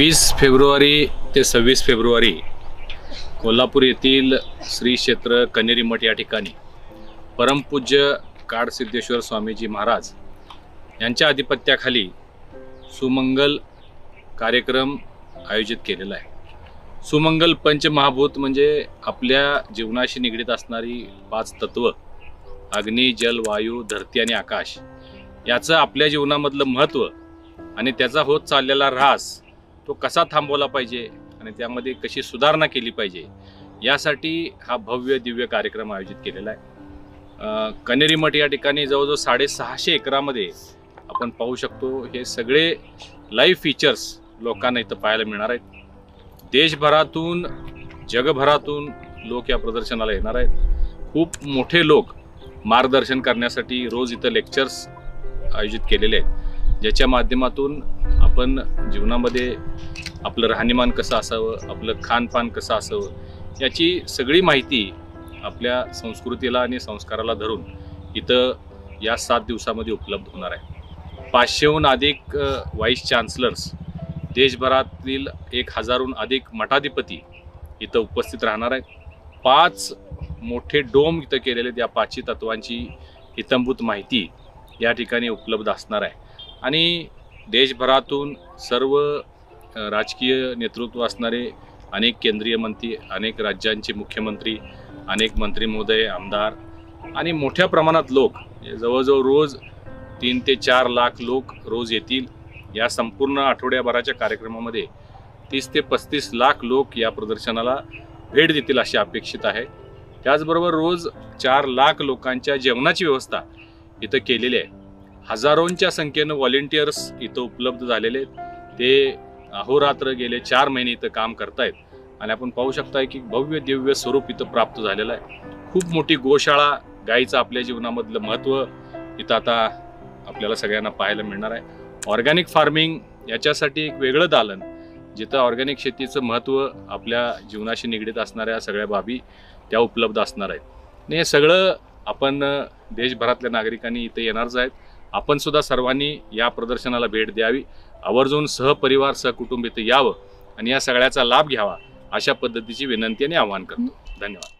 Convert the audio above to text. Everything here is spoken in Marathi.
20 फेब्रुवारी ते 26 फेब्रुवारी कोल्हापूर येथील श्री क्षेत्र कनेरी मठ या ठिकाणी परमपूज्य काडसिद्धेश्वर स्वामीजी महाराज यांच्या आधिपत्याखाली सुमंगल कार्यक्रम आयोजित केलेला आहे। सुमंगल पंचमहाभूत म्हणजे आपल्या जीवनाशी निगडित असणारी 5 तत्व अग्नी, जल, वायू, धरती आणि आकाश याचं आपल्या जीवनामधलं महत्त्व आणि त्याचा होत चाललेला ऱ्हास तो कसा थांबवला पाहिजे आणि त्यामध्ये कशी सुधारणा केली पाहिजे यासाठी हा भव्य दिव्य कार्यक्रम आयोजित केलेला आहे। कनेरी मठ या ठिकाणी जवळजवळ 650 एकरामध्ये आपण पाहू शकतो हे सगळे लाईव्ह फीचर्स लोकांना इथं पाहायला मिळणार आहेत। देशभरातून जगभरातून लोक या प्रदर्शनाला येणार आहेत। खूप मोठे लोक मार्गदर्शन करण्यासाठी रोज इथं लेक्चर्स आयोजित केलेले आहेत, ज्याच्या माध्यमातून आपण जीवनामध्ये आपलं राहणीमान कसं असावं, आपलं खानपान कसं असावं याची सगळी माहिती आपल्या संस्कृतीला आणि संस्काराला धरून इथं या 7 दिवसामध्ये उपलब्ध होणार आहे। 500हून अधिक वाईस चान्सलर्स, देशभरातील 1000हून अधिक मठाधिपती इथं उपस्थित राहणार आहेत। 5 मोठे डोम इथं केलेले आहेत। या 5 तत्वांची हितंभूत माहिती या ठिकाणी उपलब्ध असणार आहे आणि देशभरातून सर्व राजकीय नेतृत्व असणारे अनेक केंद्रीय मंत्री, अनेक राज्यांचे मुख्यमंत्री, अनेक मंत्री महोदय, आमदार आणि मोठ्या प्रमाणात लोक, जवळजवळ रोज 3 ते 4 लाख लोक रोज येतील। या संपूर्ण आठवड्याभराच्या कार्यक्रमामध्ये 30 ते 35 लाख लोक या प्रदर्शनाला भेट देतील अशी अपेक्षित आहे। त्याचबरोबर रोज 4 लाख लोकांच्या जेवणाची व्यवस्था इथं केलेली आहे। हजारोंच्या संख्येनं व्हॉलेंटियर्स इथं उपलब्ध झालेले आहेत। ते अहोरात्र गेले 4 महिने इथं काम करतायत आणि आपण पाहू शकता की भव्य दिव्य स्वरूप इथं प्राप्त झालेलं आहे। खूप मोठी गोशाळा, गायीचं आपल्या जीवनामधलं महत्त्व इथं आता आपल्याला सगळ्यांना पाहायला मिळणार आहे। ऑर्गॅनिक फार्मिंग याच्यासाठी एक वेगळं दालन, जिथं ऑर्गॅनिक शेतीचं महत्त्व आपल्या जीवनाशी निगडित असणाऱ्या सगळ्या बाबी त्या उपलब्ध असणार आहेत। आणि हे सगळं आपण देशभरातल्या नागरिकांनी इथे येणारच आहेत। आपण सुद्धा सर्वांनी या प्रदर्शनाला भेट द्यावी, आवर्जून सहपरिवार सहकुटुंब इथे यावं आणि या सगळ्याचा लाभ घ्यावा अशा पद्धतीची विनंती आणि आवाहन करतो। धन्यवाद।